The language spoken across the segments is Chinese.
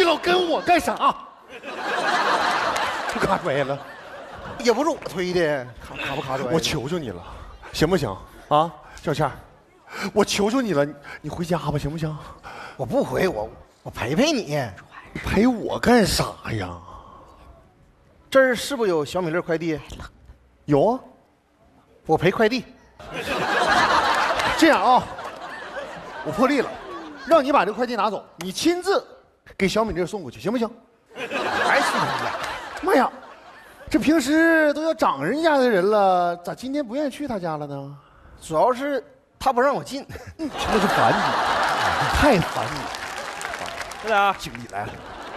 你老跟我干啥？不卡拽了， 也不是我推的，卡不卡拽？ 我求求你了，行不行啊，小倩？我求求你了，你回家吧，行不行？ 我不回，我陪陪你。 陪我干啥呀？ 这儿是不是有小米粒快递？ 有啊， 我陪快递。 这样啊，我破例了，让你把这快递拿走，你亲自给小米粒送过去，行不行？ 还去他家？ 妈呀，这平时都要长人家的人了，咋今天不愿意去他家了呢？ 主要是他不让我进， 那是烦你，太烦你了。 这俩经理来了，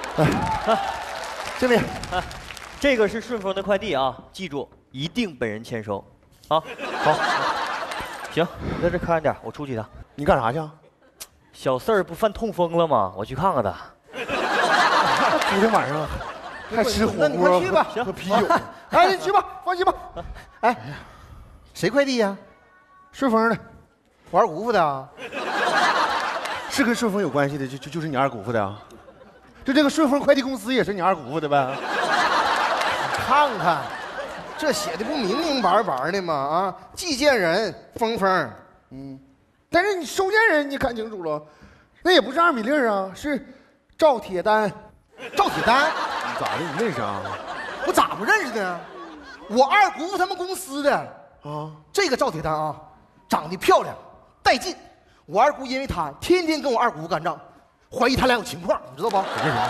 经理， 这个是顺丰的快递啊，记住一定本人签收。啊，好，行，你在这看着点，我出去一趟。 你干啥去？ 小四儿不犯痛风了吗？我去看看他。 昨天晚上还吃火锅， 那你快去吧， 喝啤酒。哎，你去吧，放心吧。 哎，谁快递呀？ 顺丰的， 我二姑父的啊。 是跟顺丰有关系的，就是你二姑父的啊。就这个顺丰快递公司也是你二姑父的呗？ 看看，这写的不明明白白的吗？啊，寄件人峰峰， 但是你收件人你看清楚了，那也不是2米粒啊，是赵铁丹。 赵铁丹， 你咋的？你认识啊？ 我咋不认识呢？我二姑父他们公司的啊， 这个赵铁丹啊，长得漂亮，带劲。我二姑因为他天天跟我二姑父干仗，怀疑他俩有情况，你知道不？ 啥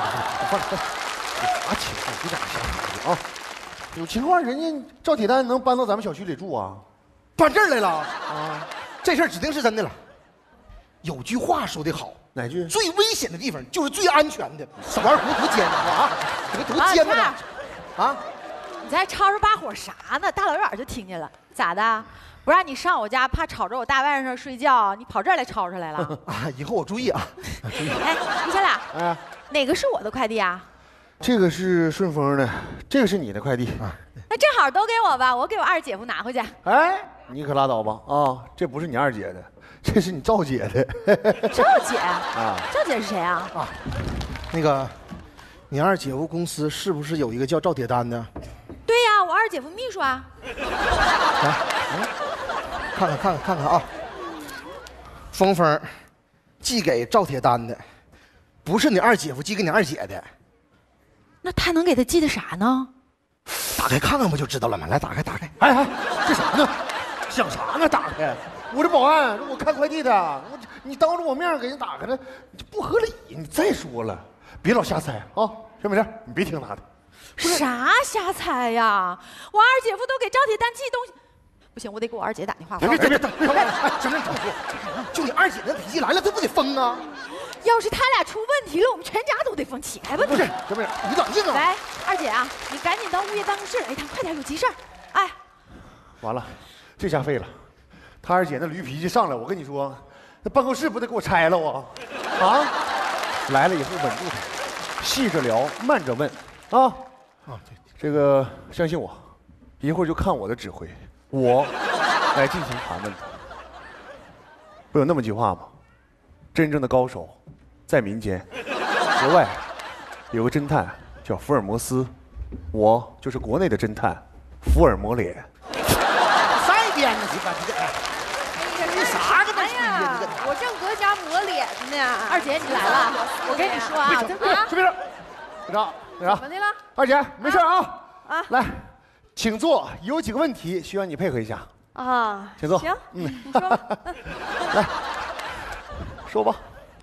情况？别在这瞎说啊！有情况，人家赵铁丹能搬到咱们小区里住啊？ 搬这儿来了啊！这事儿指定是真的了。有句话说得好， 哪句？ 最危险的地方就是最安全的。我二姑多奸猾啊！这个多奸猾啊！ 你在吵吵把火啥呢？大老远就听见了，咋的？不让你上我家，怕吵着我大晚上睡觉，你跑这儿来吵吵来了？ 啊，以后我注意啊！ 哎，你小俩， 哎， 哪个是我的快递啊？ 这个是顺丰的，这个是你的快递啊。 那正好都给我吧，我给我二姐夫拿回去。 哎，你可拉倒吧啊！这不是你二姐的，这是你赵姐的。 赵姐啊，赵姐是谁啊？ 啊，那个，你二姐夫公司是不是有一个叫赵铁丹的？ 对呀，我二姐夫秘书啊。 来，看看啊，峰峰寄给赵铁丹的，不是你二姐夫寄给你二姐的。 那他能给他寄的啥呢？ 打开看看不就知道了吗？来，打开。 哎，这啥呢？想啥呢？打开！我这保安，我看快递的，你当着我面给人打开了，你不合理。你再说了，别老瞎猜啊！小美玲，你别听他的。 啥瞎猜呀？我二姐夫都给赵铁丹寄东西，不行，我得给我二姐打电话。 别，行了，你听我说，就你二姐那脾气来了，这不得疯啊？ 要是他俩出问题了，我们全家都得疯，起来吧！ 不是，小美玲，你冷静啊！ 喂，二姐啊，你赶紧到物业办公室来一趟，快点，有急事儿。哎， 完了，这下废了。他二姐那驴脾气上来，我跟你说，那办公室不得给我拆了我？啊，来了以后稳住他，细着聊，慢着问啊。对，这个相信我，一会儿就看我的指挥，我来进行盘问他。不有那么句话吗？真正的高手在民间，国外有个侦探叫福尔摩斯，我就是国内的侦探福尔摩脸。 再编呢，你这啥这么哎呀，我正搁家抹脸呢。 二姐你来了，我跟你说啊， 别说，那啥， 怎么的了？ 二姐没事啊， 啊， 来，请坐。有几个问题需要你配合一下， 啊， 请坐。 行，你说。 来，说吧。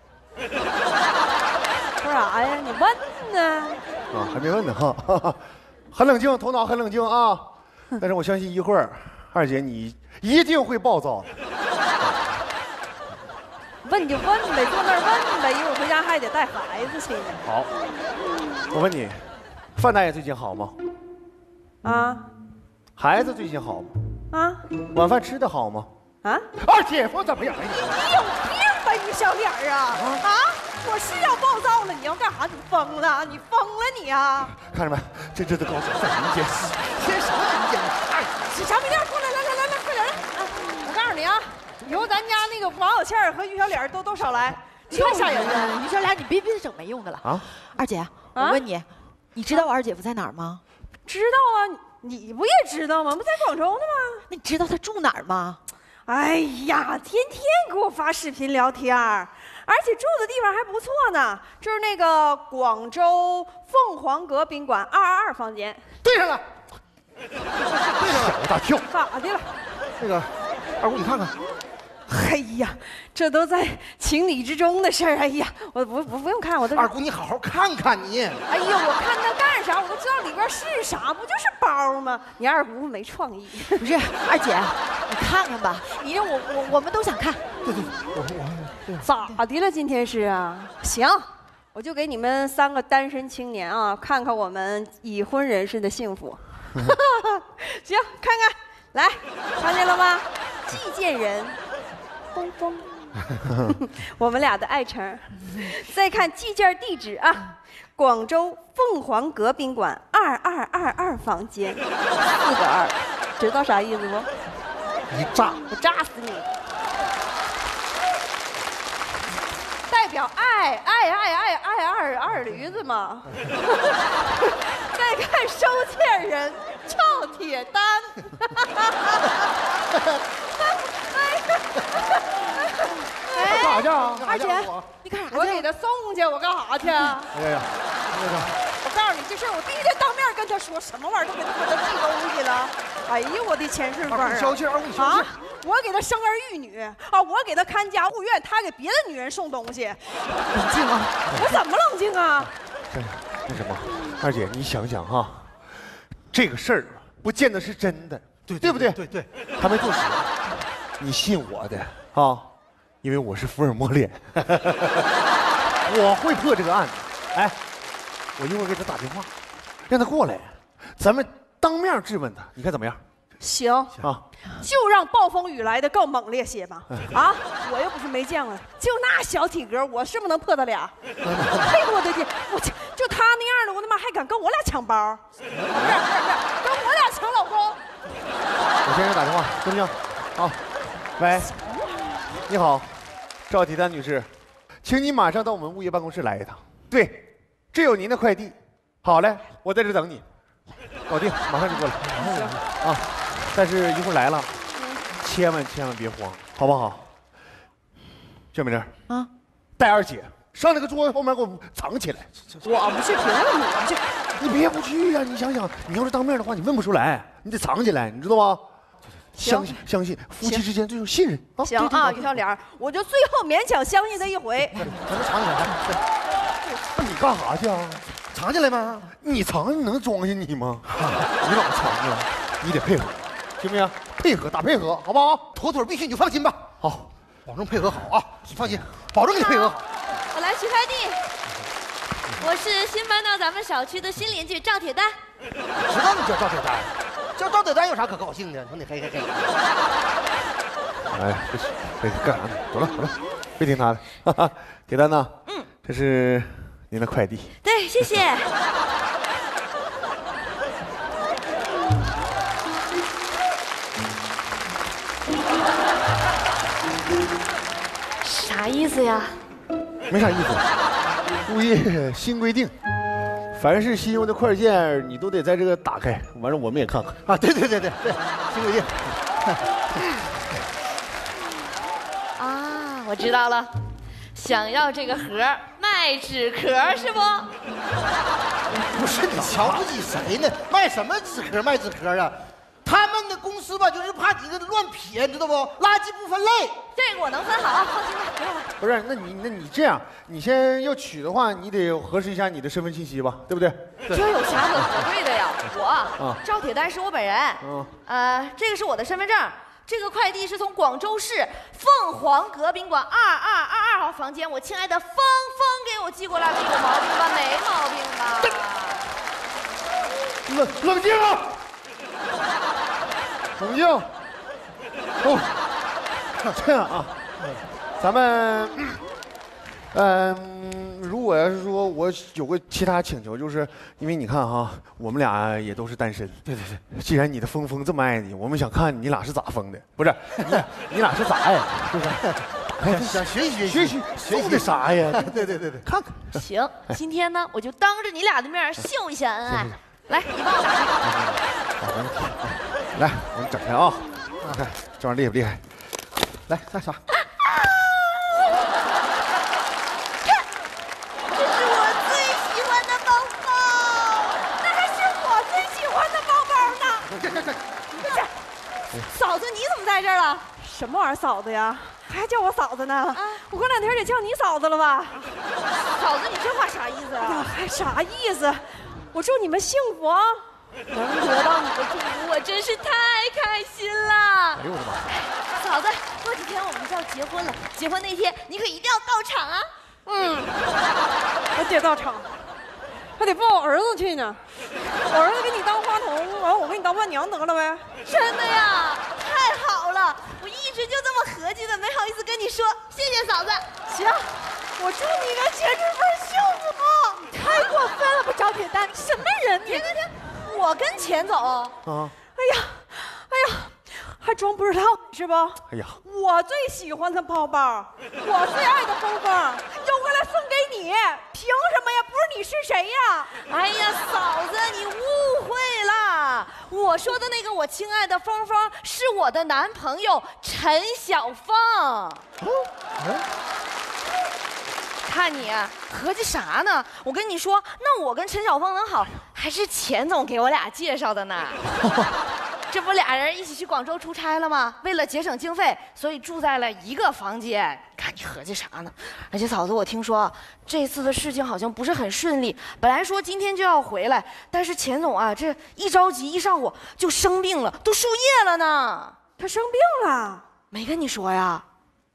说啥呀？你问呢？ 啊，还没问呢哈，很冷静，头脑很冷静啊。但是我相信一会儿，二姐你一定会暴躁的。 问就问呗，坐那儿问呗，一会儿回家还得带孩子去呢。 好，我问你，范大爷最近好吗？ 啊孩子最近好吗？ 啊晚饭吃的好吗？ 啊！ 二姐夫怎么样？ 你有病吧，你小脸儿啊！啊！我是要暴躁了，你要干啥？你疯了？你疯了你啊！ 看着没，这高手在民间， 天什么民间？ 哎，小米粒过来，来，快点来！我告诉你啊，以后咱家那个王小倩和于小脸都少来。 太吓人了。 于小莲，你别整没用的了啊！ 二姐，我问你，你知道我二姐夫在哪儿吗？ 知道啊，你不也知道吗？不在广州呢吗？ 那你知道他住哪儿吗？ 哎呀，天天给我发视频聊天儿，而且住的地方还不错呢，就是那个广州凤凰阁宾馆222房间。 对上了， 吓我大跳。 咋的了？ 那个二姑你看看， 哎呀，这都在情理之中的事儿。哎呀，我不用看，我都。 二姑你好好看看你。 哎呀，我看它干啥？我都知道里边是啥，不就是包吗？你二姑没创意。 不是，二姐，你看看吧，你让我们都想看。 对， 咋的了？今天是啊？行，我就给你们3个单身青年啊，看看我们已婚人士的幸福。行，看看，来，看见了吗？寄件人，峰峰，我们俩的爱称。再看寄件地址啊，广州凤凰阁宾馆2222房间，4个2，知道啥意思不？ 一炸， 我炸死你！代表爱二驴子嘛。再看收件人赵铁丹。 干啥去啊？ 二姐，你干啥去？ 我给他送去，我干啥去？ 哎呀，那个。 我告诉你，这事儿我第一天当面跟他说，什么玩意儿都给他寄东西了。哎呀，我的前顺风啊！ 消气，二姑你消气。 我给他生儿育女啊，我给他看家护院，他给别的女人送东西。 冷静啊！ 我怎么冷静啊？ 那什么，二姐，你想想哈，这个事儿不见得是真的，对不对？ 对， 他没做实，你信我的啊，因为我是福尔摩脸，我会破这个案子。哎，我一会儿给他打电话，让他过来，咱们当面质问他，你看怎么样？ 行啊， 就让暴风雨来的更猛烈些吧。啊，我又不是没见过，就那小体格，我是不是能破他俩？哎呦我的天，就他那样的，我他妈还敢跟我俩抢包？不是，跟我俩抢老公。 我先给他打电话，行不行？好，喂，你好，赵铁丹女士，请你马上到我们物业办公室来一趟。对，这有您的快递。好嘞，我在这等你。搞定，马上就过来。啊，但是一会儿来了，千万别慌，好不好？这美玲啊，带二姐上那个桌子后面给我藏起来。 我不去，凭什么我去？ 你别不去呀！你想想，你要是当面的话，你问不出来，你得藏起来，你知道吗？相信夫妻之间最有信任啊！ 行啊，于小莲，我就最后勉强相信他一回。 咱们藏起来。 那你干啥去啊？ 藏起来吗？ 你藏能装下你吗？你老藏啊！你得配合，行不行？配合，打配合，好不好？ 妥妥必须，你就放心吧。 好， 保证配合好啊！你放心，保证给你配合好。 我来取快递，我是新搬到咱们小区的新邻居赵铁丹。 知道你叫赵铁丹，叫赵铁丹有啥可高兴的？说你嘿。 哎，这干啥呢？走了，别听他的。铁丹呐，这是您的快递。 对，谢谢。啥意思呀？ 没啥意思。物业新规定，凡是新用的快件，你都得在这个打开，完了我们也看看啊。对，新规定。 啊，我知道了，想要这个盒卖纸壳是不？ 不是你瞧不起谁呢？卖什么纸壳？卖纸壳啊！他们的公司吧，就是怕你这乱撇，你知道不？垃圾不分类。 这个我能分好啊，放心吧，不用了。 不是，那你这样，你先要取的话，你得核实一下你的身份信息吧，对不对？ 这有啥可核对的呀？我赵铁丹是我本人。这个是我的身份证。这个快递是从广州市凤凰阁宾馆2222号房间，我亲爱的峰给我寄过来的，有毛病吧？没毛病吧？ 冷静啊！冷静。哦，这样啊，咱们，如果要是说我有个其他请求，就是因为你看哈，我们俩也都是单身。对。既然你的峰这么爱你，我们想看你俩是咋疯的，不是？你俩是咋爱的？是不是？打哎，想学习学习，送的啥呀？对，看看。 行，今天呢，我就当着你俩的面秀一下恩爱。来，你帮我打开。 来，我给你整开啊！看这玩意儿厉不厉害？来，干啥？ 这是我最喜欢的包包， 那还是我最喜欢的包包呢。嫂子，你怎么在这儿了？什么玩意儿，嫂子呀？还叫我嫂子呢？啊，我过两天得叫你嫂子了吧？ 嫂子，你这话啥意思啊？ 还啥意思？我祝你们幸福啊！ 能得到你的祝福，我真是太开心了。 哎呦我的妈！ 嫂子，过几天我们就要结婚了，结婚那天你可一定要到场啊！ 我得到场，还得抱我儿子去呢。我儿子给你当花童，完我给你当伴娘得了呗。 真的呀，太好了！我一直就这么合计的，没好意思跟你说，谢谢嫂子。 行，我祝你跟钱志芬幸福。 太过分了吧，赵铁蛋，什么人你？ 停，我跟钱总。 啊！ 哎呀，还装不知道是吧？ 哎呀， 我最喜欢的包包，我最爱的风风，邮过来送给你，凭什么呀？不是你是谁呀？ 哎呀，嫂子，你误会了。我说的那个我亲爱的峰峰，是我的男朋友陈小凤。看你合计啥呢？我跟你说，那我跟陈小凤能好，还是钱总给我俩介绍的呢。这不俩人一起去广州出差了吗？为了节省经费，所以住在了一个房间。看你合计啥呢？而且嫂子，我听说这次的事情好像不是很顺利。本来说今天就要回来，但是钱总啊，这一着急一上火就生病了，都输液了呢。 他生病了？ 没跟你说呀？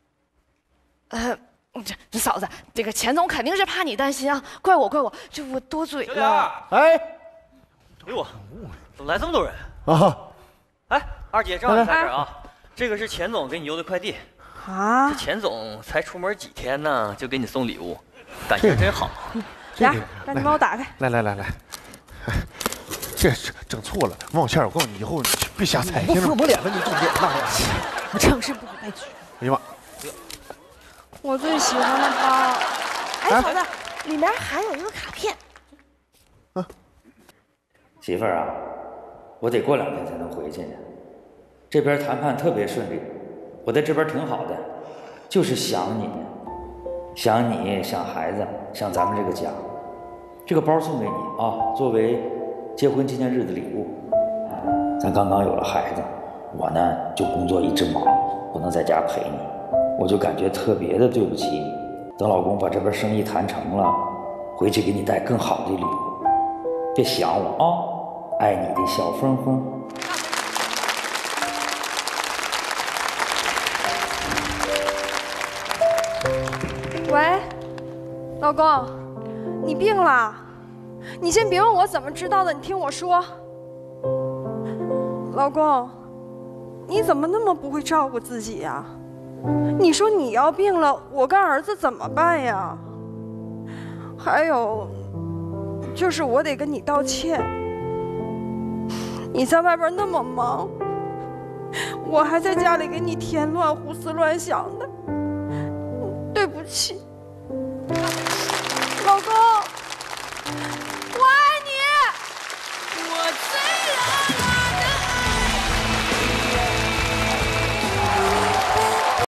这嫂子，这个钱总肯定是怕你担心啊，怪我，这我多嘴了。 哎， 哎呦，怎么来这么多人？ 啊！ 哎，二姐正好你在这儿啊，这个是钱总给你邮的快递。 啊这，钱总才出门几天呢，就给你送礼物，感情真好。 来，让你帮我打开。 来，哎，这整错了，王倩，我告诉你，以后你别瞎猜， 不听着吗？ 父母脸了，你重点浪脸。 我成事不可败举。 哎呀妈！ 我最喜欢的包。 哎，嫂子，里面还有一个卡片。 媳妇儿啊，我得过2天才能回去呢。这边谈判特别顺利，我在这边挺好的，就是想你呢，想你，想孩子，想咱们这个家。这个包送给你啊，作为结婚纪念日的礼物。咱刚刚有了孩子，我呢就工作一直忙，不能在家陪你，我就感觉特别的对不起你。等老公把这边生意谈成了，回去给你带更好的礼物。别想我啊，爱你的小峰峰。 喂，老公，你病了？你先别问我怎么知道的，你听我说。老公，你怎么那么不会照顾自己呀？你说你要病了，我跟儿子怎么办呀？还有，就是我得跟你道歉。你在外边那么忙，我还在家里给你添乱、胡思乱想的，对不起，老公。